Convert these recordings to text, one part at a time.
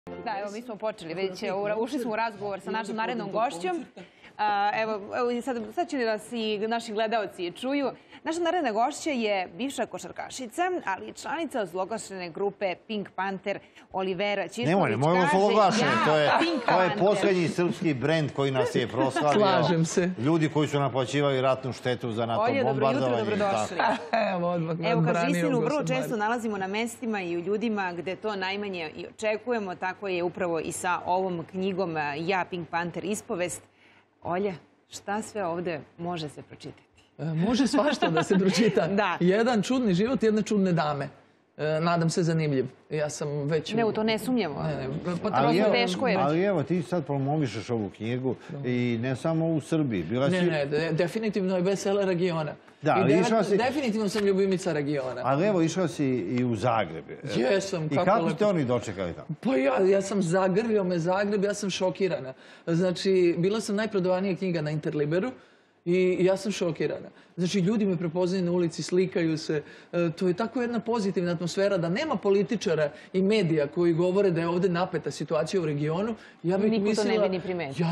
Da, evo mi smo počeli, već ušli smo u razgovor sa našom narednom gošćom. Evo, sad će nas i naši gledaoci čuju. Naša naredna gošća je bivša košarkašica, ali i članica ozloglašene grupe Pink Panther Olivera Ćirković. Nemoj ozloglašene, to je posljednji srpski brend koji nas je proslavio. Slažem se. Ljudi koji su naplaćivali ratnu štetu za NATO bombardovanje. Dobro jutro, dobrodošli. Evo, kaže, istinu vrlo često nalazimo na mestima i u ljudima gde to najmanje i očekujemo, tako je upravo i sa ovom knjigom Ja, Pink Panther, ispovest. Olja, šta sve ovde može se pročitati? Može svašta da se pročita. Da. Jedan čudni život, jedne čudne dame. Nadam se zanimljiv. Ja sam već... Ne, u to ne sumnjamo. Teško je. Ali evo, ti sad promovišeš ovu knjigu i ne samo u Srbiji. Ne, definitivno je bestseller regiona. Definitivno sam ljubimica regiona. Ali evo, išla si i u Zagreb. Jesam. I kako ste oni dočekali tamo? Pa ja sam zagrlio me Zagreb, ja sam šokirana. Znači, bila sam najprodavanija knjiga na Interliberu. I ja sam šokirana. Znači, ljudi me prepoznaju na ulici, slikaju se. To je tako jedna pozitivna atmosfera da nema političara i medija koji govore da je ovdje napeta situacija u regionu. Niko to ne bi ni primetio.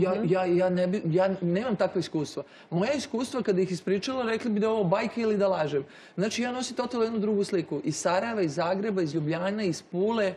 Ja nemam takve iskustva. Moja iskustva, kada ih ispričala, rekli bi da je ovo bajka ili da lažem. Znači, ja nosim totalno jednu drugu sliku. Iz Sarajeva, iz Zagreba, iz Ljubljana, iz Pule.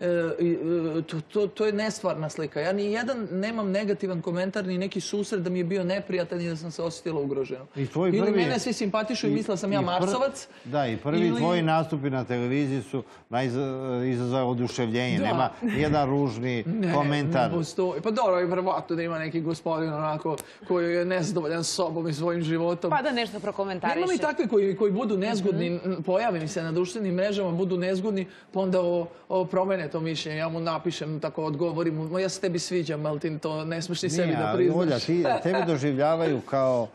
To je nestvarna slika. Ja ni jedan nemam negativan komentar, ni neki susret da mi je bio neprijatan i da sam se osjetila ugroženo. Ili mene svi simpatišu i mislila sam ja Marsovac. Da, i prvi tvoji nastupi na televiziji su izazvali oduševljenje. Nema jedan ružni komentar. Ne postoji. Pa dobro, je verovatno da ima neki gospodin onako koji je nezadovoljan sobom i svojim životom. Pa da nešto prokomentariše. Imamo i takvi koji budu nezgodni, pojavim se na društvenim mrežama, budu nezgodni, pa onda promene to mišljenje. Ja mu napišem, tako odgovorim, ja se tebi sviđam, ali ti to ne smiješ ni sebi da priznaš. Olja, tebe doživljavaju kao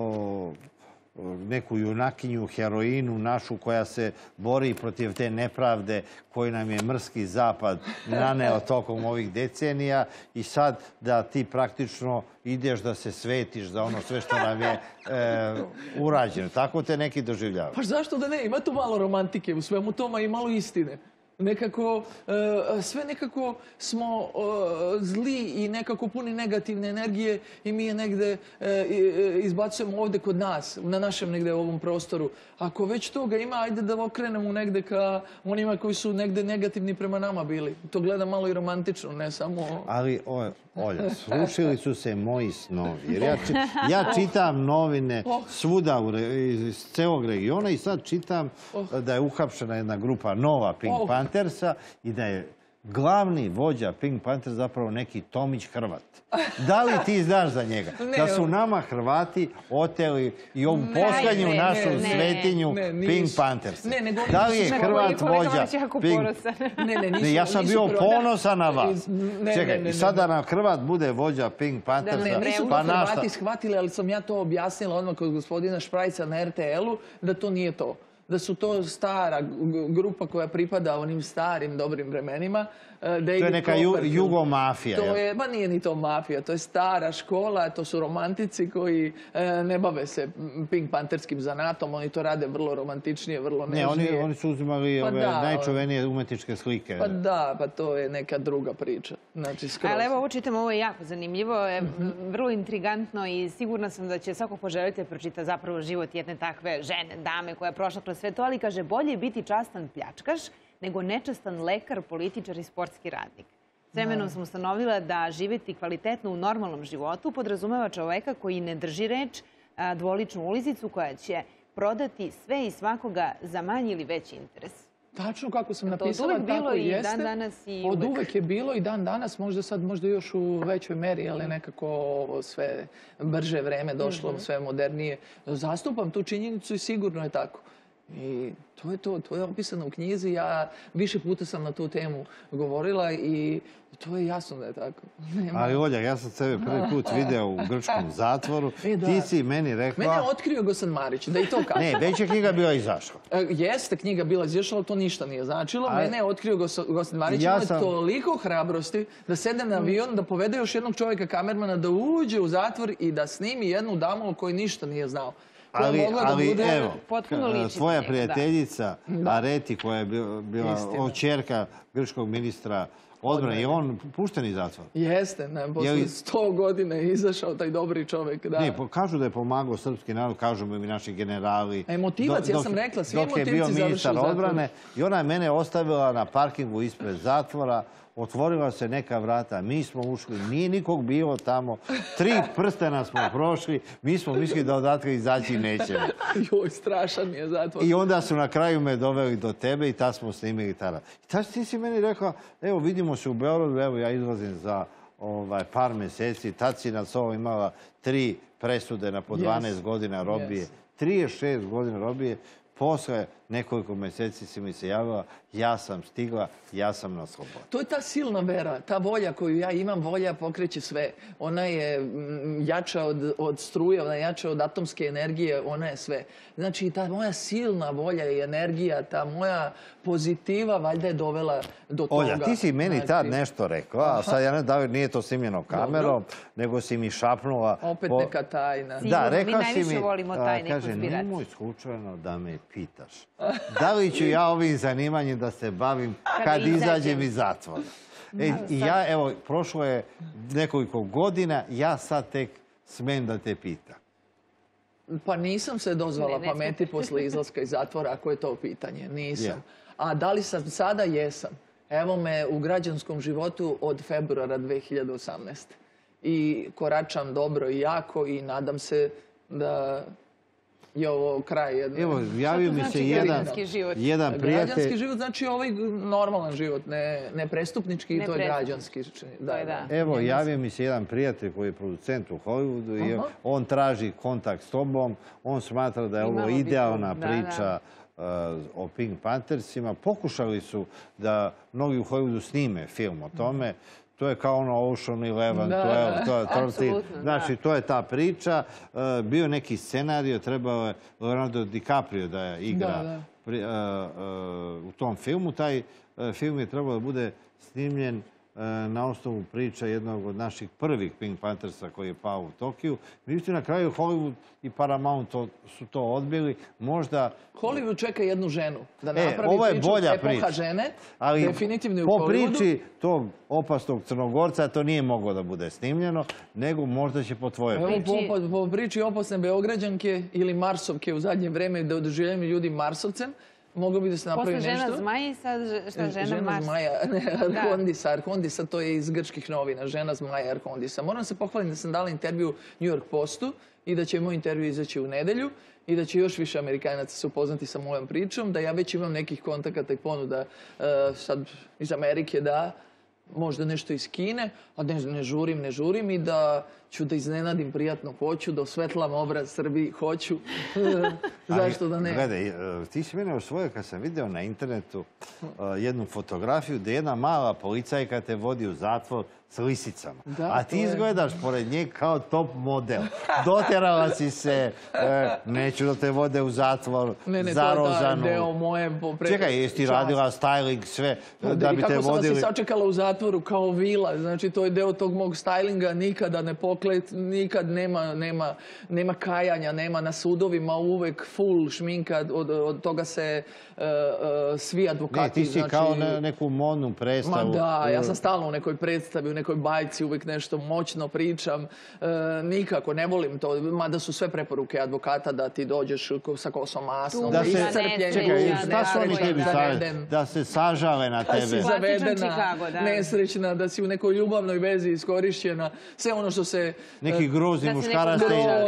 neku junakinju, heroinu našu koja se bori protiv te nepravde koju nam je mrski zapad naneo tokom ovih decenija i sad da ti praktično ideš da se svetiš za ono sve što nam je urađeno. Tako te neki doživljavaju. Pa zašto da ne? Ima tu malo romantike u svemu tome i malo istine. Sve nekako smo zli i nekako puni negativne energije i mi je negde izbacujemo ovde kod nas, na našem negde ovom prostoru. Ako već toga ima, ajde da okrenemo negde ka onima koji su negde negativni prema nama bili. To gleda malo i romantično, ne samo... Ali, Olja, srušili su se moji snovi. Jer ja čitam novine svuda iz celog regiona i sad čitam da je uhapšena jedna grupa nova Pink Panthersa i da je glavni vođa Pink Panther zapravo neki Tomić Hrvat. Da li ti znaš za njega? Da su nama Hrvati oteli i ovu poslednju našu svetinju Pink Panthersa. Da li je Hrvat vođa Pink... Ja sam bio ponosan na vas. Čekaj, sada nam Hrvat bude vođa Pink Panthersa. Nisu to Hrvati shvatili, ali sam ja to objasnila odmah kod gospodina Šprajca na RTL-u, da to nije to. Da su to stara grupa koja pripada onim starim dobrim vremenima. To je neka jugomafija. Ma nije ni to mafija, to je stara škola, to su romantici koji ne bave se Pink Pantherskim zanatom, oni to rade vrlo romantičnije, vrlo nežnije. Ne, oni su uzimali najčuvenije umetničke slike. Pa da, pa to je neka druga priča. Ali evo ovo čitam, ovo je jako zanimljivo, vrlo intrigantno i sigurna sam da će svako poželite pročita zapravo život jedne takve žene, dame koja je prošla kroz sve to, ali kaže bolje je biti častan pljačkaš nego nečastan lekar, političar i sportski radnik. S vremenom sam ustanovila da živjeti kvalitetno u normalnom životu podrazumeva čoveka koji ne drži reč, dvoličnu ulizicu koja će prodati sve i svakoga za manji ili veći interes. Tačno kako sam napisala, tako i jeste. Od uvek je bilo i dan danas, možda sad možda još u većoj meri, ali nekako ovo sve brže vreme došlo, sve modernije. Zastupam tu činjenicu i sigurno je tako. I to je to, to je opisano u knjizi, ja više puta sam na tu temu govorila i to je jasno da je tako. Ali Olja, ja sam sebe prvi put video u grčkom zatvoru, ti si meni rekla... Mene je otkrio Gosan Marić, da i to kažem. Ne, već je knjiga bila izašla. Jeste, knjiga bila izašla, ali to ništa nije značilo. Mene je otkrio Gosan Marić, ima toliko hrabrosti da sedne na avion, da povede još jednog čovjeka, kamermana, da uđe u zatvor i da snimi jednu damu o kojoj ništa nije znao. Ali evo, tvoja prijateljica Areti, koja je bila ćerka grčkog ministra odbrane. Je on pušten iz zatvora? Jeste, posle 100 godina je izašao taj dobri čovjek, da. Ne, kažu da je pomagao srpski narod, kažu mi naši generali. Emotivac, ja sam rekla, svi emotivci završili Dok je bio ministar zatvor. odbrane i ona je mene ostavila na parkingu ispred zatvora, otvorila se neka vrata, mi smo ušli, nije nikog bilo tamo, 3 prstena smo prošli, mi smo mislili da odatle izaći nećemo. Joj, strašan je zatvor. I onda su na kraju me doveli do tebe i tad smo snimili tada. I tad ti si meni rekla, evo vidimo se u Beogradu, evo ja izlazim za par mjeseci, tad si na sobom imala 3 presude na po 12 godina robije, 36 godina robije. Posle nekoliko mjeseci si mi se javila, ja sam stigla, ja sam na slobodi. To je ta silna vera, ta volja koju ja imam, volja pokreće sve. Ona je jača od struje, ona je jača od atomske energije, ona je sve. Znači, ta moja silna volja i energija, ta moja pozitiva, valjda je dovela do toga. Olja, ti si meni tad nešto rekla, a sad ja ne da li nije to snimljeno kamerom, nego si mi šapnula... Opet neka tajna. Da, rekla si mi... Mi najviše volimo tajne kaže, konspiracije. nemoj slučajno da me pitaš. Da li ću ja ovim zanimanjem da se bavim kad izađem iz zatvora? I ja, evo, prošlo je nekoliko godina, ja sad tek smem da te pitam. Pa nisam se dozvala pameti posle izlaska iz zatvora, ako je to pitanje. Nisam. A da li sam sada? Jesam. Evo me u građanskom životu od februara 2018. I koračam dobro i jako i nadam se da je ovo kraj jedne... Evo, javio mi se jedan prijatelj... Građanski život znači ovaj normalan život, ne prestupnički, to je građanski. Evo, javio mi se jedan prijatelj koji je producent u Hollywoodu i on traži kontakt s tobom, on smatra da je ovo idealna priča o Pink Panthersima. Pokušali su da mnogi u Hollywoodu snime film o tome. To je kao ono Ocean 11, 12, 13. Znači, to je ta priča. Bio neki scenario, trebao je Leonardo DiCaprio da igra u tom filmu. Taj film je trebao da bude snimljen na osnovu priča jednog od naših prvih Pink Panthersa koji je pao u Tokiju. Međutim, na kraju Hollywood i Paramount su to odbili. Možda... Hollywood čeka jednu ženu da napravi ovo je priču bolja epoha priča. Žene. Ali definitivno u po Hollywoodu. priči tog opasnog Crnogorca to nije moglo da bude snimljeno, nego možda će po tvojoj priči. Po priči opasne Beograđanke ili Marsovke u zadnje vreme da doživljaju ljudi Marsovcem, moglo bi da se napravi nešto. Posle žena zmaja i sad žena Mars. Zmaja, Arhondisa, to je iz grčkih novina, žena zmaja Arhondisa. Moram se pohvaliti da sam dala intervju New York Postu i da će moj intervju izaći u nedelju i da će još više Amerikanaca se upoznati sa mojom pričom, da ja već imam nekih kontakata i ponuda sad iz Amerike da možda nešto iz Kine, a ne žurim i da ću da iznenadim prijatno, hoću, da osvetlam obraz Srbiji, hoću. Zašto da ne? Gledaj, ti si mene osvojio kad sam video na internetu jednu fotografiju gdje jedna mala policajka te vodi u zatvor s lisicama. A ti izgledaš pored nje kao top model. Doterala si se, neću da te vode u zatvor, zarozanu. Ne, to je deo moje... Čekaj, jesi ti radila styling, sve, da bi te kako sam vas i vodili... sačekala u zatvoru kao vila. Znači, to je deo tog mog stylinga, nikada ne poklet, nikad nema kajanja, nema na sudovima, uvek full šminka, od toga se svi advokati... Ne, ti si kao neku modnu predstavu. Ma da, ja sam stalno u nekoj predstavi, u nekoj bajci, uvek nešto moćno pričam. Nikako, ne volim to. Mada su sve preporuke advokata da ti dođeš sa kosom masnom, da iscrpljen, čekaj, šta su oni tebi savjeti? Da se sažale na tebe. Da si zavedena, nesrećna, da si u nekoj ljubavnoj vezi iskorišćena. Sve ono što se... Neki grozni muškarac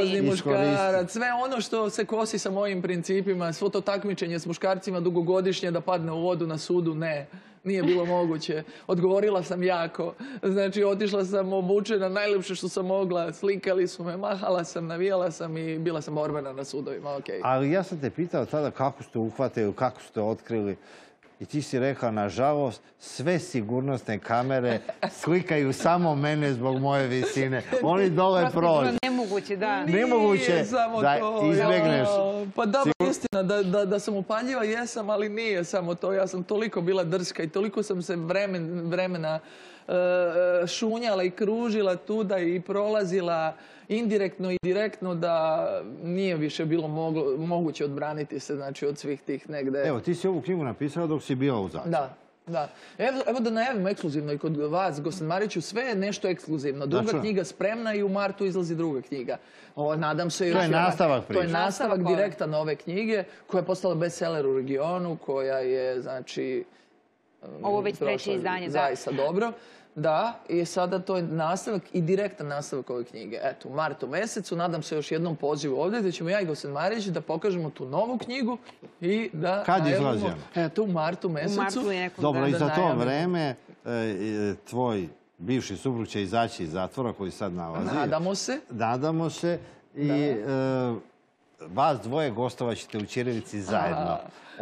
sve ono što se kosi sa mojim principima, svo to takmičenje s muškarcima dugogodišnje da padne u vodu na sudu, ne. Nije bilo moguće. Odgovorila sam jako. Znači, otišla sam obučena najlepše što sam mogla. Slikali su me, mahala sam, navijala sam i bila sam borbena na sudovima. Ali ja sam te pitao tada kako ste uhvatili, kako ste otkrili. I ti si rekla, nažalost, sve sigurnosne kamere slikaju samo mene zbog moje visine. Oni dole prođu. Nemoguće, da. Nemoguće da izbegneš. Pa da, istina, da sam upaljiva jesam, ali nije samo to. Ja sam toliko bila drska i toliko sam se vremena šunjala i kružila tuda i prolazila indirektno i direktno da nije više bilo moguće odbraniti se, znači, od svih tih negde... Evo, ti si ovu knjigu napisala dok si bila u zatvoru. Da. Da. Evo da najavimo ekskluzivno i kod vas, Gosan Mariću, sve je nešto ekskluzivno. Druga knjiga spremna i u martu izlazi druga knjiga. Nadam se... To je nastavak priče. To je nastavak direktan ove knjige, koja je postala bestseller u regionu, koja je, znači... Ovo već treće izdanje, da. Zaista dobro. Da, i sada to je nastavak i direktan nastavak ove knjige. Eto, u martu mesecu, nadam se još jednom pozivu ovdje, gdje ćemo ja i Gosan Marić da pokažemo tu novu knjigu i da... Kad izlazi? Eto, u martu mesecu. Dobro, i za to vreme tvoj bivši suprug će izaći iz zatvora koji sad nalazi. Nadamo se. Nadamo se. I vas dvoje gostovaćete u Ćirilici zajedno.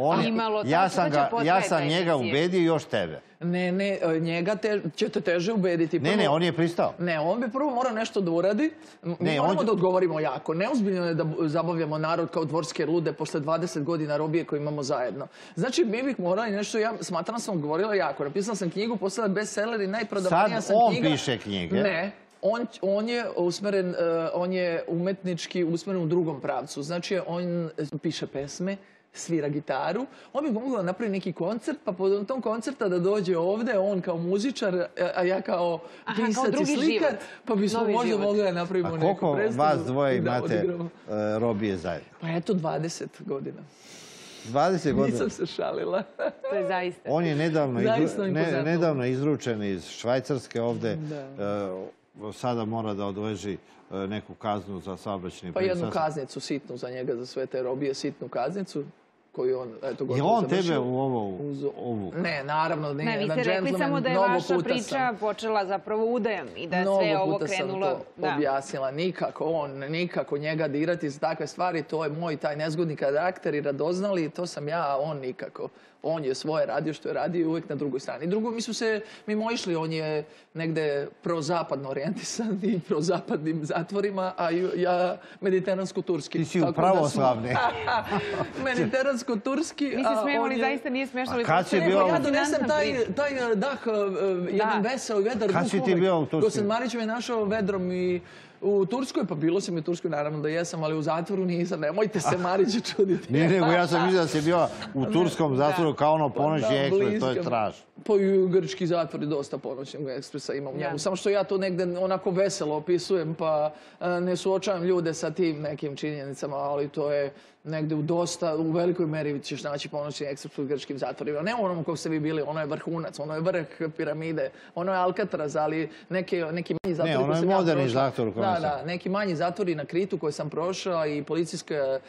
Ja sam njega ubedio i još tebe. Ne, njega ćete teže ubediti. Ne, on je pristao. Ne, on bi prvo morao nešto da uradi. Mi moramo da odgovorimo jako. Neozbiljno je da zabavljamo narod kao dvorske lude posle 20 godina robije koje imamo zajedno. Znači, mi bih morali nešto, ja smatram sam odgovorila jako. Napisala sam knjigu, postala bestseller i najprodavanija sam knjiga. Sad on piše knjige. Ne. On je umetnički usmeren u drugom pravcu. Znači, on piše pesme, svira gitaru. On bi mogla napraviti neki koncert, pa po tom koncerta da dođe ovde, on kao muzičar, a ja kao pisac i slikar, pa bismo možda mogli da napravimo neku predstavu. Koliko vas dvoje imate robije zajedno? Pa eto, 20 godina. 20 godina? Nisam se šalila. To je zaista. On je nedavno izručen iz Švajcarske ovde. Sada mora da odleži neku kaznu za saobraćajni prekršaj. Pa jednu kaznicu sitnu za njega, za sve te robije, sitnu kaznicu. Je on tebe u ovu? Ne, naravno. Ne, vi ste rekli samo da je vaša priča počela zapravo udajom i da je sve ovo krenulo... Mnogo puta sam to objasnila. Nikako njega dirati za takve stvari. To je moj taj nezgodni karakter i radoznali. To sam ja, a on nikako. On je svoje radio što je radio uvijek na drugoj strani. Drugo, mi smo se mimo išli. On je negde prozapadno orijentisan i prozapadnim zatvorima, a ja mediteransko-turski. Ti si u pravoslavne. Mediteransko-turski. Mi se smijemo, zaista nije smiješno. Kad si bio... Ja donesem taj dah, jedan veseo i vedar. Kad si ti bio u Turskoj? Gosan Marić me našao vedrom i u Turskoj, pa bilo sam i u Turskoj, naravno da jesam, ali u zatvoru nisam. Nemojte se Mariću čuditi. Nije nego, ja sam mislio da si bila u turskom zatvoru kao ono Ponoćni ekspres, to je strašno. Pa i grčki zatvor je dosta Ponoćnog ekspresa ima u njemu. Samo što ja to negde onako veselo opisujem, pa ne suočavam ljude sa tim nekim činjenicama, ali to je negde u velikoj meri ćeš naći Ponoćni ekspres u grčkim zatvorima. Ne onom kako ste vi bili, ono je vrhunac, ono je vrh piramide, ono je Alcatraz, ali neki manji zatvori. Ne, ono je moderni zatvor. Da, neki manji zatvori na Kritu koje sam prošla i policijska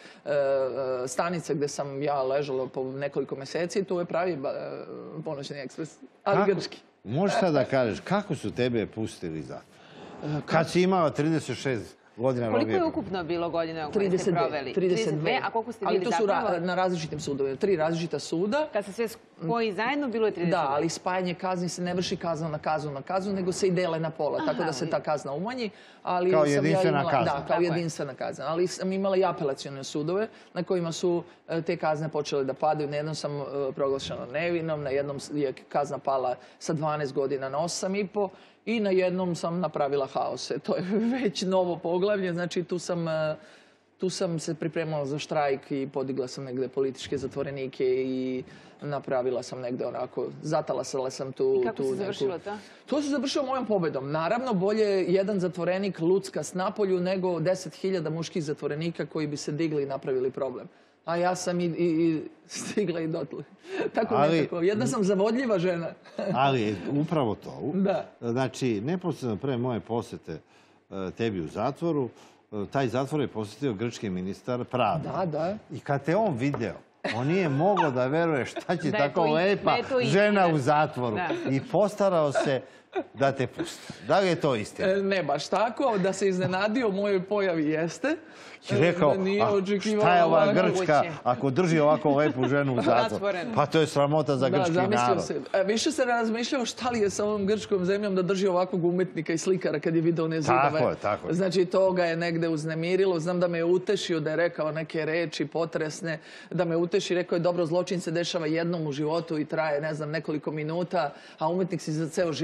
stanica gde sam ja ležala po nekoliko meseci, to je pravi Ponoćni ekspres, ali grčki. Možeš sad da kažeš, kako su tebe pustili zatvor? Kad si imala 36 godina robije? Koliko je ukupno bilo godina u kojoj ste proveli? 32. A koliko ste bili zapravo? Ali zapravo? to su na različitim sudovima. 3 različita suda. Kad se sve spoji zajedno, bilo je 32. Da, ali spajanje kazni se ne vrši kazna na kaznu, nego se i dele na pola, tako da se ta kazna umanji. Kao jedinstvena kazna. Da, kao jedinstvena kazna. Ali sam imala i apelacione sudove na kojima su te kazne počele da padaju. Na jednom sam proglašena nevinom, na jednom je kazna pala sa 12 godina na 8,5 i na jednom sam napravila haose. To je već novo poglavlje, znači tu sam se pripremala za štrajk i podigla sam negde političke zatvorenike i napravila sam negde onako, zatalasala sam tu... I kako se završilo to? To se završilo mojom pobedom. Naravno, bolje jedan zatvorenik lucka s napolju nego 10.000 muških zatvorenika koji bi se digli i napravili problem. A ja sam i stigla i dotle. Tako nekako. Jedna sam zavodljiva žena. Ali upravo to. Da. Znači, neposredno pre moje posete tebi u zatvoru, taj zatvor je posjetio grčki ministar pravde. Da. I kad te on video, on nije mogao da veruje šta će tako lepa žena u zatvoru. I postarao se da te pusti. Da li je to istina? Ne baš tako, da se iznenadio mojoj pojavi jeste. I rekao, šta je ova Grčka ako drži ovako lepu ženu u zatvoru? Pa to je sramota za grčki narod. Više se razmišljao šta li je sa ovom grčkom zemljom da drži ovakvog umetnika i slikara kad je video one zidove. Tako je. Znači to ga je negde uznemirilo. Znam da me je utešio, da je rekao neke reči potresne, da me uteši, rekao je dobro, zločin se dešava jednom u životu i traje, ne znam, nekoliko minuta, a umetnik si za ceo život.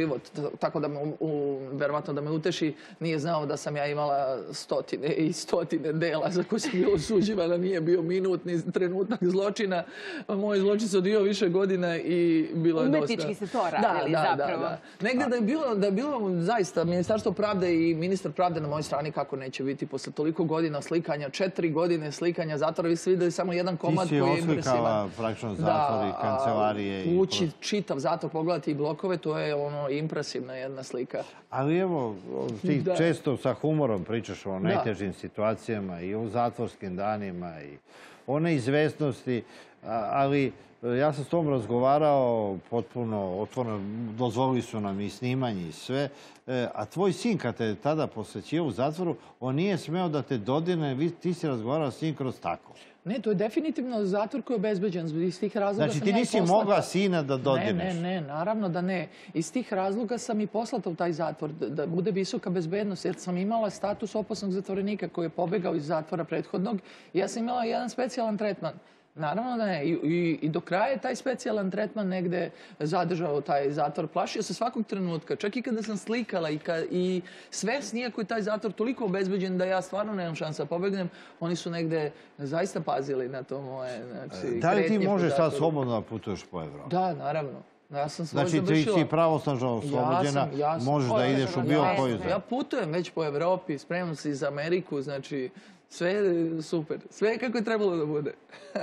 tako da verovatno da me uteši, nije znao da sam ja imala stotine i stotine dela za koje sam bila osuđivana, nije bio minut ni trenutak zločina. Moj zločin se odvijao više godina i bilo je dosta. Umetnički se to radili zapravo. Da. Negdje da je bilo zaista Ministarstvo pravde i ministar pravde na mojoj strani, kako neće biti posle toliko godina slikanja, 4 godine slikanja zatvora. Vi ste vidjeli samo jedan komad koji je impresivan. Ti si oslikala praktično zatvor i kancelarije. Ući čitav zatvor, pogledati i blokove, to je impresivna jedna slika. Ali evo, ti često sa humorom pričaš o najtežim situacijama i o zatvorskim danima i o neizvesnosti, ali ja sam s tom razgovarao potpuno otvoreno, dozvolili su nam i snimanje i sve, a tvoj sin kad te tada posjećio u zatvoru, on nije smeo da te dodirne, ti si razgovarao s njim kroz tako. Ne, to je definitivno zatvor koji je obezbeđen. Iz tih razloga znači ti nisi mogla sina da dodirneš? Ne, naravno da ne. Iz tih razloga sam i poslata u taj zatvor, da bude visoka bezbednost, jer sam imala status opasnog zatvorenika koji je pobegao iz zatvora prethodnog i ja sam imala jedan specijalan tretman. Naravno da ne. I do kraja je taj specijalan tretman negde zadržao taj zatvor. Plašio se svakog trenutka. Čak i kada sam slikala i svesni, iako je taj zatvor toliko obezbeđen da ja stvarno nemam šansa da pobegnem, oni su negde zaista pazili na to moje kretnje. Da li ti možeš sad slobodno da putuješ po Evropi? Da, naravno. Ja sam svoje znači završila. ti si pravosnažno oslobođena, možeš da ideš u bilo koju zemlju. Ja putujem već po Evropi, spremam se i za Ameriku, znači sve je super. Sve je kako je trebalo da bude.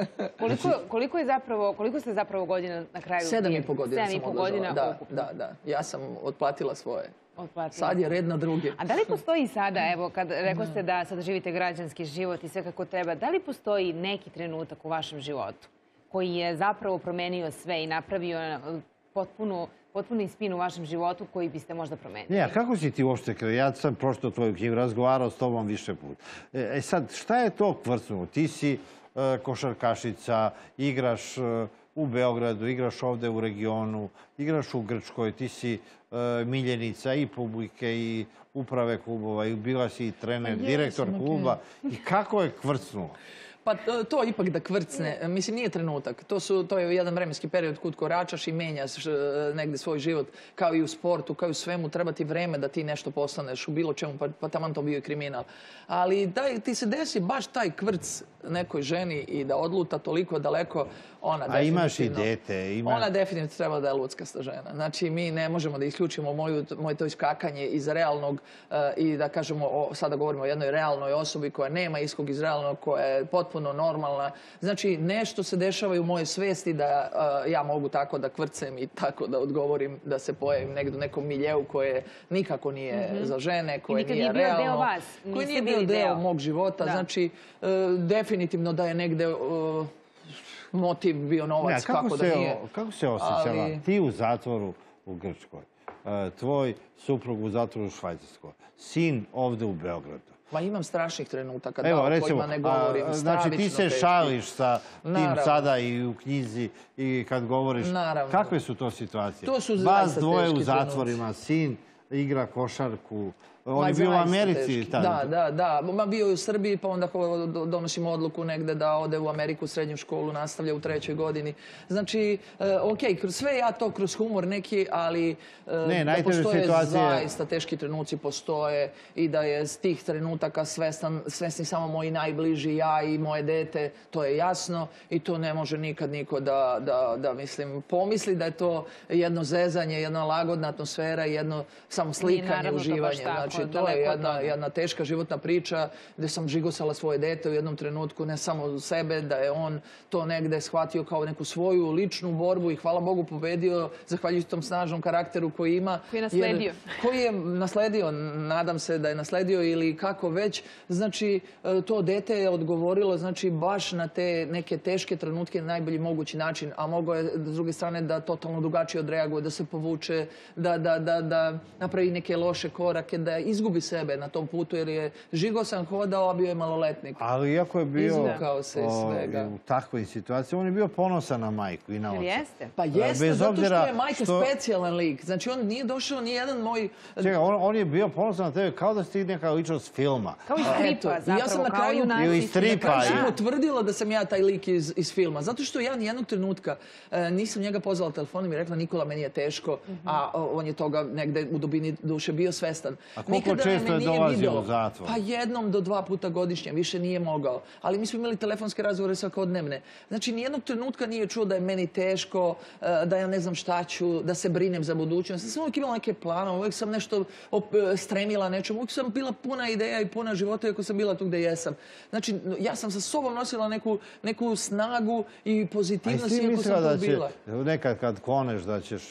Koliko ste zapravo godina na kraju? 7,5 godina sam odležala. ukupno. Da. Ja sam otplatila svoje. Sad je red na druge. A da li postoji sada, evo, kad rekao ste da sada živite građanski život i sve kako treba, da li postoji neki trenutak u vašem životu koji je zapravo promenio sve i napravio potpuni spin u vašem životu koji biste možda promenili? Ne, a kako si ti uopšte krenuo? Ja sam prošlo tvoju knjigu, razgovarao s tobom više puta. Sad, šta je to kvrcnulo? Ti si košarkašica, igraš u Beogradu, igraš ovde u regionu, igraš u Grčkoj, ti si miljenica i publike i uprave klubova i bila si i trener, direktor kluba. I kako je kvrcnulo? Pa to ipak da kvrcne, mislim nije trenutak, to je jedan vremenski period kud koračaš i menjaš negde svoj život, kao i u sportu, kao i u svemu, treba ti vreme da ti nešto postaneš u bilo čemu, pa taman to bio i kriminal. Ali ti se desi baš taj kvrc nekoj ženi i da odluta toliko daleko, ona definitivno... A imaš i dete, Ona definitivno treba da je luckasta žena. Znači mi ne možemo da isključimo moje to iskakanje iz realnog i da kažemo, sada govorimo o jednoj realnoj osobi koja nema iskog iz realnog, koja je potpuno normalna. Znači, nešto se dešava i u mojoj svesti da ja mogu tako da kvrcem i tako da odgovorim, da se pojavim negdje u nekom miljeu koje nikako nije za žene, koje nije realno. Koji nije bio deo mog života. Znači, definitivno da je negde motiv bio novac, kako da nije. Kako se osjećala ti u zatvoru u Grčkoj, tvoj suprug u zatvoru u Švajcarskoj, sin ovde u Beogradu? Ma imam strašnih trenutaka, da, o kojima ne govorim. Znači ti se šališ sa tim sada i u knjizi i kad govoriš. Kakve su to situacije? To su vas dvoje u zatvorima, sin igra košarku. On je bio u Americi tada. Da. Bio je u Srbiji, pa onda donosimo odluku negde da ode u Ameriku, u srednju školu, nastavlja u 3. godini. Znači, sve ja to kroz humor neki, ali da postoje zaista teški trenuci, postoje i da je s tih trenutaka svesni samo moji najbliži, ja i moje dete, to je jasno i to ne može nikad niko da pomisli da je to jedno zezanje, jedna lagodna atmosfera, jedno samo slikanje, uživanje. Znači, to je jedna teška životna priča gde sam žigosala svoje dete u jednom trenutku, ne samo sebe, da je on to negde shvatio kao neku svoju ličnu borbu i hvala Bogu pobedio, zahvaljujući tom snažnom karakteru koji ima. Koji je nasledio. Koji je nasledio, nadam se da je nasledio ili kako već. Znači, to dete je odgovorilo baš na te neke teške trenutke na najbolji mogući način, a mogo je, s druge strane, da totalno drugačije odreaguje, da se povuče, da napravi neke loše korake, da izgubi sebe na tom putu, jer je žigosan hodao, a bio je maloletnik. Ali iako je bio Izvukao se iz svega. u takvoj situaciji, on je bio ponosan na majku i na oca. Jeste? Pa jeste, Bez zato što obzira je majka specijalan lik. Znači, on nije došao ni jedan moj... Čekaj, on je bio ponosan na tebe kao da si ti neka ličnost filma. Kao iz stripa, Eto, ja sam zapravo, na kao kraju- junaci. Ili iz stripa. Pa Ja. je potvrdila da sam ja taj lik iz filma. Zato što ja nijednog trenutka nisam njega pozvala telefonom i rekla Nikola, meni je teško, a on je toga negde u dubini duše bio svestan. A koliko Nikada često me je nije dolazio video. u zatvor? Pa 1 do 2 puta godišnje, više nije mogao. Ali mi smo imali telefonske razgovore svakodnevne. Znači, nijednog trenutka nije čuo da je meni teško, da ja ne znam šta ću, da se brinem za budućnost. Ja sam uvijek imala neke planove, uvijek sam nešto stremila nečemu, uvijek sam bila puna ideja i puna života, iako sam bila tu gdje jesam. Znači, ja sam sa sobom nosila neku snagu i A pozitivnost, jesi ti iako mislila sam da tu će bila. nekad kad koneš da ćeš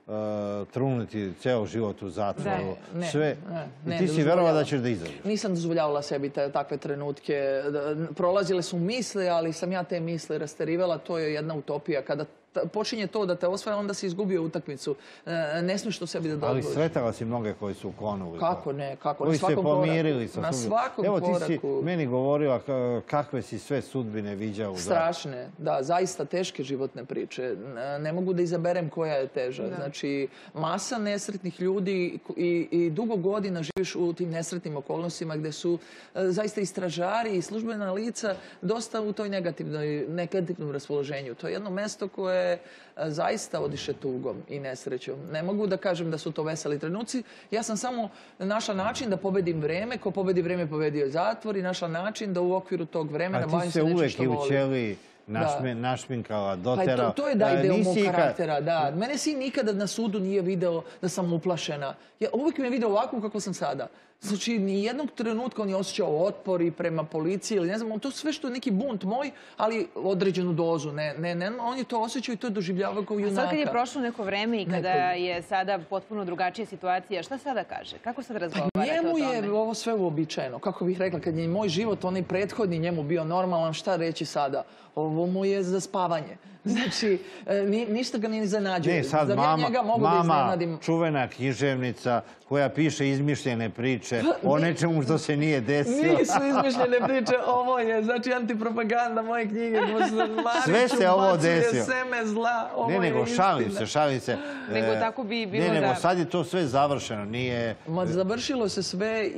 trunuti ceo život u zatvoru, Ne, sve. ne, I ti si dozvoljavam. verovala da ćeš da izađeš. Nisam dozvoljavala sebi takve trenutke. Prolazile su misli, ali sam ja te misli rasterivala. To je jedna utopija. Kada počinje to da te osvaja, onda si izgubio utakmicu. Ne smiješ to sebi da Ali dozvoliš. sretala si mnoge koji su konuli. Kako ne, kako ne. Koji Na se svakom pomirili koraku. sa Na sudbinom. svakom Evo ti si koraku. meni govorila kakve si sve sudbine viđao u zatvoru. Strašne, da, zaista teške životne priče. Ne mogu da izaberem koja je teža. Znači, masa nesretnih ljudi i dugo godina živiš u tim nesretnim okolnostima gdje su zaista istražari i službena lica dosta u toj negativnom raspoloženju. To je jedno mesto koje zaista odiše tugom i nesrećom. Ne mogu da kažem da su to veseli trenuci. Ja sam samo našla način da pobedim vreme. Ko pobedi vreme, pobedio je zatvor i našla način da u okviru tog vremena A bavim ti se se nečim uvek što i u volim. ćeliji našminkala, Pa dotera. to je da deo mog Nisi ikad- karaktera, da. Mene sin nikada na sudu nije video da sam uplašena. Uvijek me video ovako kako sam sada. Znači, nijednog trenutka on je osjećao otpor i prema policiji ili ne znam, to sve što je neki bunt moj, ali određenu dozu. On je to osjećao i to je doživljavao kao junaka. Sad kad je prošlo neko vreme i kada je sada potpuno drugačija situacija, šta sada kaže? Kako sad razgovarate o Njemu tome? je ovo sve uobičajeno. Kako bih rekla, kad je moj život, onaj prethodni, njemu bio normalan, šta reći sada? Ovo mu je za spavanje. Znači, ništa ga ne iznenađuje. Ne, sad Zar ja njega mogu da mama, iznenadim? čuvena književnica koja piše izmišljene priče o nečemu što se nije desilo. Nisu izmišljene priče, ovo je, znači, antipropaganda moje knjige. Sve se ovo desilo. Seme zla, ovo Ne, je nego istina. šalim se. Nego tako bi bilo Ne, nego da- sad je to sve završeno, nije... Ma završilo se sve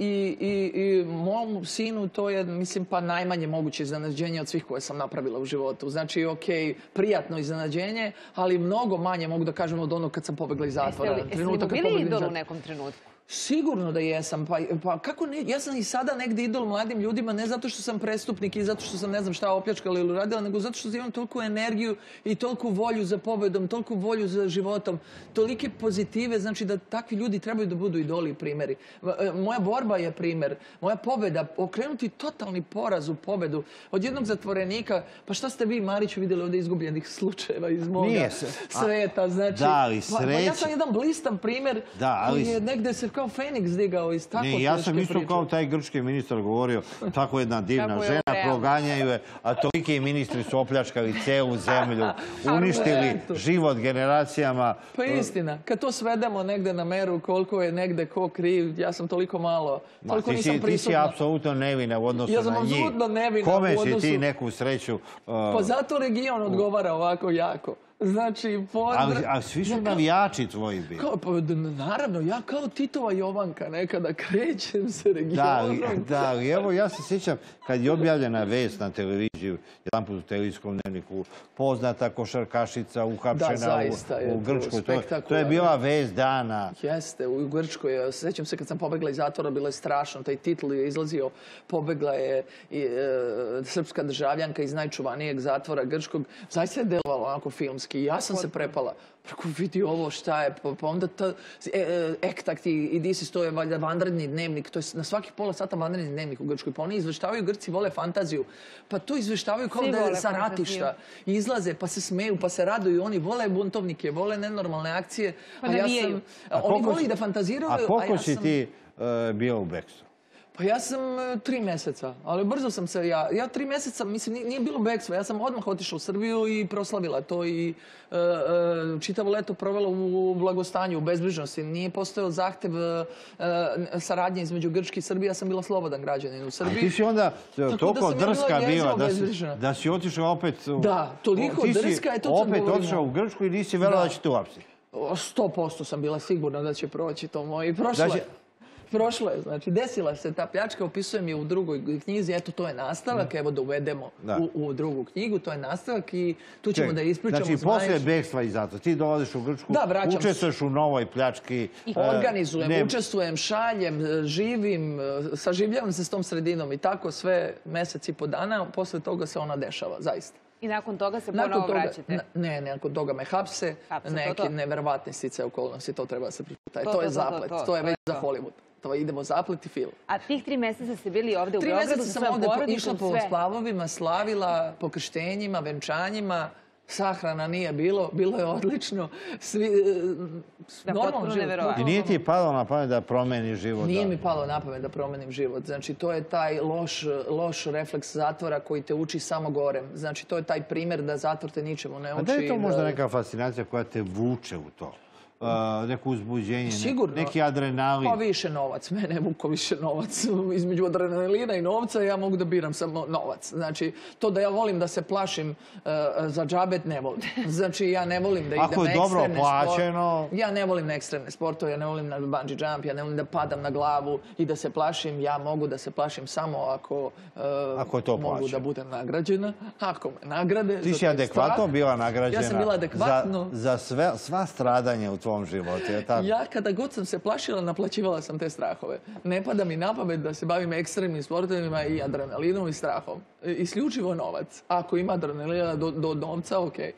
i mom sinu to je, mislim, pa najmanje moguće iznenađenje od svih koje sam napravila u životu. Znači, okej, prijatno iznenađenje, ali mnogo manje, mogu da kažem, od onog kad sam pobegla iz zatvora. Jeste li mu bili idol u nekom trenutku? Sigurno da jesam. Pa kako ne? Ja sam i sada negdje idol mladim ljudima, ne zato što sam prestupnik i zato što sam ne znam šta opljačkala ili uradila, nego zato što imam toliku energiju i toliku volju za pobedom, toliku volju za životom, tolike pozitive, znači da takvi ljudi trebaju da budu idoli i primjeri. Moja borba je primjer, moja pobeda, okrenuti totalni poraz u pobedu od jednog zatvorenika, pa šta ste vi, Mariću, vidjeli ovdje izgubljenih slučajeva iz moga Nije se. sveta, znači. Da, ali Pa ja sreća. sam jedan blistav primjer koji je negdje se kao Feniks digao iz tako Ne, ja sam teške isto priče. kao taj grčki ministar govorio, tako jedna divna Kako je žena, ovo realno. proganjaju je, a toliki ministri su opljačkali celu zemlju, uništili Eto. život generacijama. Pa istina, kad to svedemo negde na meru koliko je negde ko kriv, ja sam toliko malo, toliko nisam Ti si prisutna. apsolutno nevina u odnosu Ja sam na njih. apsolutno nevina Kome u si ti odnosu- neku sreću... Pa zato region odgovara ovako jako. Znači, Ali svi su navijači tvoji bili. Naravno, ja kao Titova Jovanka nekada krećem se regionom. Da, ali evo ja se sjećam kad je objavljena vest na televiziju, jedanput u televizijskom dnevniku, poznata košarkašica uhapšena zaista je u to Grčkoj. To je spektakularno. bila vest dana. Jeste, u Grčkoj. Sjećam se kad sam pobegla iz zatvora, bilo je strašno. Taj titl je izlazio, pobegla je srpska državljanka iz najčuvanijeg zatvora grčkog. Zaista je delovalo onako filmski. I ja sam se prepala. Preko vidi ovo šta je, pa onda Ektak i Disis, to je valjda vanredni dnevnik, to je na svakih pola sata vanredni dnevnik u Grčkoj, pa oni izveštavaju, Grci vole fantaziju, pa to izveštavaju kao Svi da je vole sa fantaziju. ratišta. Izlaze, pa se smeju, pa se raduju, oni vole buntovnike, vole nenormalne akcije, Pa a ja navijaju. sam... Oni vole i da fantaziraju, A koliko ja si sam... ti bio u bekstvu? Pa ja sam 3 mjeseca, ali brzo sam se, ja 3 mjeseca, mislim, nije bilo bekstva, ja sam odmah otišla u Srbiju i proslavila to i čitavo leto provela u blagostanju, u bezbrižnosti. Nije postojao zahtev saradnje između Grčke i Srbije, ja sam bila slobodan građanin u Srbiji. A ti si onda toliko drska bila bezbrižna. da si otišla opet... Da, toliko drska je to kad opet govorimo. otišla u Grčku i nisi verovala da će te uhapsiti. 100% sam bila sigurna da će proći to moje i prošlo je. Prošlo je, znači desila se ta pljačka, opisujem je u drugoj knjizi, eto to je nastavak, evo da uvedemo u drugu knjigu, to je nastavak i tu ćemo da ispričamo. Znači, poslije bekstva i zato, ti dolaziš u Grčku, učestvuješ u novoj pljački. Organizujem, učestvujem, šaljem, živim, saživljavam se s tom sredinom i tako sve mjesec i po dana, posle toga se ona dešava, zaista. I nakon toga se ponovo vraćate? Ne, nakon toga me hapse, neke neverovatne sticaje okolnosti, to treba da se pričuta. To je zaplet, to je već za Hollywood. To idemo zaplet i film. A tih 3 mjeseca ste bili ovdje u Beogradu? 3 mjeseca sam ovdje išla po splavovima, slavila, po krštenjima, venčanjima. Sahrana nije bilo, bilo je odlično. Normalno život. I nije ti palo na pamet da promeni život? Nije mi palo na pamet da promenim život. Znači, to je taj loš refleks zatvora koji te uči samo gorem. Znači, to je taj primjer da zatvor te ničemu ne uči. A da je to možda neka fascinacija koja te vuče u to? Neko uzbuđenje, neki adrenalin. Pa više novac. Mene vuko više novac. Između adrenalina i novca ja mogu da biram samo novac. Znači, to da ja volim da se plašim za džabet, ne volim. Znači, ja ne volim da idem na ekstremne sportove. Ako je dobro plaćeno... Ja ne volim na ekstremne sportove, ja ne volim na bungee jump, ja ne volim da padam na glavu i da se plašim. Ja mogu da se plašim samo ako mogu da budem nagrađena. Ako me nagrade... Ti si adekvatno bila nagrađena. Ja sam bila adekvatno. Za sva stradanja u tvom životu, je tako? Ja kada god sam se plašila, naplaćivala sam te strahove. Ne pada mi na pamet da se bavim ekstremnim sportovima i adrenalinom i strahom. Isključivo novac. Ako ima adrenalina do novca, okej.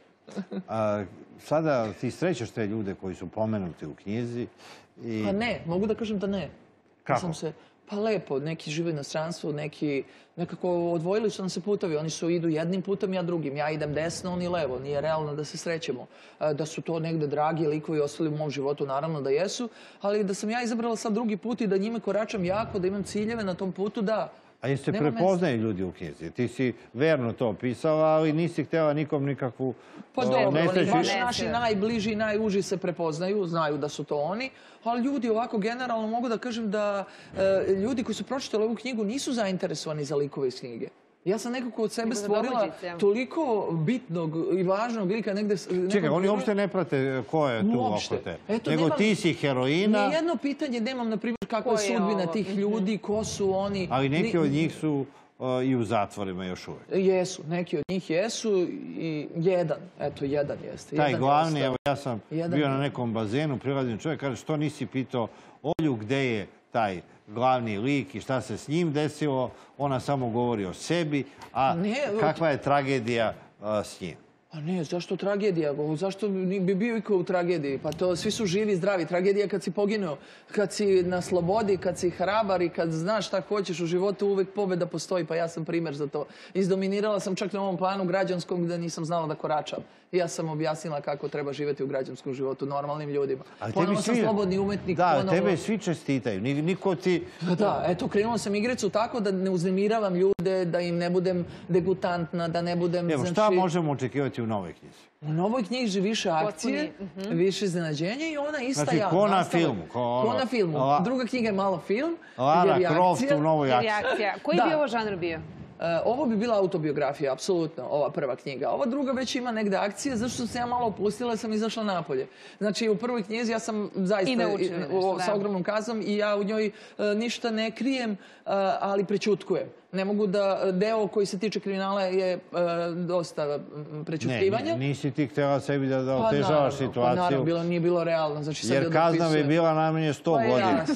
Sada ti srećeš te ljude koji su pomenuti u knjizi. Pa ne, mogu da kažem da ne. Kako? Pa lepo, neki žive na stranstvu, neki nekako odvojili su nam se putovi. Oni idu jednim putem, ja drugim. Ja idem desno, oni levo. Nije realno da se srećemo. Da su to negde dragi likovi ostali u mom životu, naravno da jesu. Ali da sam ja izabrala sad drugi put i da njime koračam jako, da imam ciljeve na tom putu, da. A jeste prepoznaju ljudi u knjizi? Ti si verno to opisala, ali nisi htjela nikom nikakvu... Pa dobro, oni baš naši najbliži i najuži se prepoznaju, znaju da su to oni, ali ljudi ovako generalno mogu da kažem da ljudi koji su pročitali ovu knjigu nisu zainteresovani za likove iz knjige. Ja sam nekako od sebe stvorila toliko bitnog i važnog lika negde... Čekaj, oni uopšte ne prate ko je tu oko te. Nego ti si heroina... Nijedno pitanje nemam, na primjer, kakva je sudbina tih ljudi, ko su oni... Ali neki od njih su i u zatvorima još uvijek. Jesu, neki od njih jesu i jedan jeste. Taj glavni, evo ja sam bio na nekom bazenu, prilazim čovjek, kaže što nisi pitao Olju gde je taj glavni lik i šta se s njim desilo, ona samo govori o sebi, a kakva je tragedija s njim? A ne, zašto tragedija? Zašto bi bio iko u tragediji? Pa to svi su živi i zdravi. Tragedija kad si poginuo, kad si na slobodi, kad si hrabar i kad znaš šta hoćeš u životu, uvek pobjeda postoji, pa ja sam primjer za to. Izdominirala sam čak na ovom planu građanskom gdje nisam znala da koračam. Ja sam objasnila kako treba živjeti u građanskom životu, normalnim ljudima. Ponovo sam slobodni umetnik. Da, tebe svi čestitaju, niko ti... Da, eto, krenula sam igricu tako da ne uznemiravam ljude, da im ne budem degutantna, da ne budem... Evo, šta možemo očekivati u novoj knjizi? U novoj knjizi više akcije, više iznenađenja i ona ista ja. Znači, ko na filmu. Ko na filmu. Druga knjiga je malo film. Lara Croft u novoj akciji. Koji bi ovo žanr bio? Ovo bi bila autobiografija, apsolutno, ova prva knjiga. Ova druga već ima negde akcije, zašto sam ja malo opustila, sam izašla napolje. Znači, u prvoj knjizi ja sam zaista sa ogromnom kazom i ja u njoj ništa ne krijem, ali prećutkujem. Ne mogu da deo koji se tiče kriminala je dosta prećutkivanja. Ne, nisi ti htjela sebi da otežavaš situaciju. Pa naravno, nije bilo realno. Jer kazna bi bila najmanje 100 godina.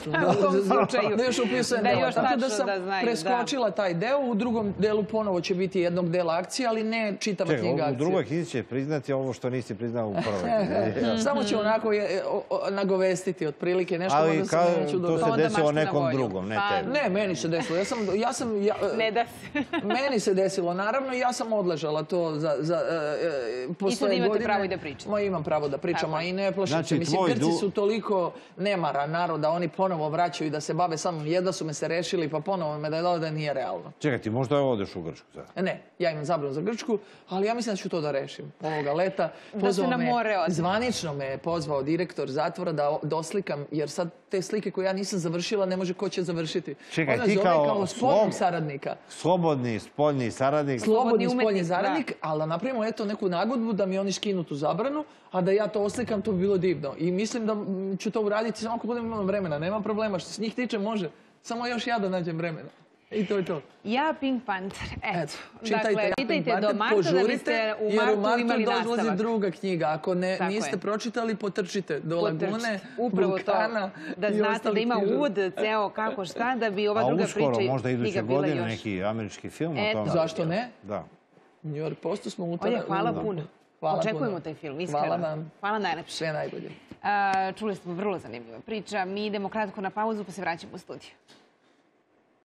Da još upisujem dela. Tako da sam preskočila taj deo. U drugom delu ponovo će biti jednog dela akcije, ali ne čitava knjiga akcije. U drugoj knjizi će priznati ovo što nisi priznala u prvoj. Samo će onako nagovestiti otprilike. Ali to se desilo nekom drugom, ne tebi. Ne, meni se desilo. Ne da se. Meni se desilo, naravno, i ja sam odležala to po I sad svoje imate godine. pravo i da pričate. Ma imam pravo da pričam, a i ne plašim Znači, se. Mislim, tvoj Grci su toliko nemara naroda, oni ponovo vraćaju da se bave samom. Jedva su me se rešili, pa ponovo me da nije realno. Čekaj, ti možda odeš u Grčku sad? Ne, ja imam zabranu za Grčku, ali ja mislim da ću to da rešim ovoga leta. Da se na more ode. Zvanično me je pozvao direktor zatvora da doslikam, jer sad te slike koje ja nisam završila ne može ko će završiti. Čekaj, Ona ti zove kao spoljnog saradnika. Slobodni spoljni saradnik. Slobodni spoljni umetnik, saradnik, ali da napravimo eto neku nagodbu da mi oni skinu tu zabranu, a da ja to oslikam, to bi bilo divno. I mislim da ću to uraditi samo ako budem imala vremena. Nema problema, što se njih tiče može. Samo još ja da nađem vremena. I to je to. Ja, Pink Panther. Eto. Čitajte Dakle, ja Pink čitajte Panther, do marta da biste jer u martu imali dolazi nastavak. druga knjiga. Ako Tako niste je. pročitali, potrčite do Lagune, Upravo to. Vulkana Da i znate ostalih da ima književnika. uvod, ceo kako šta, da bi ova A druga uskoro, priča možda iduće knjiga bila godine, još. neki američki film o Eto. tome. Zašto ne? Da. New York Postu smo unutra. Olja, hvala puno. Hvala Očekujemo puno. taj film, iskreno. Hvala vam. Hvala najlepše. Sve najbolje. Čuli smo vrlo zanimljiva priča. Mi idemo kratko na pauzu pa se vraćamo u studiju.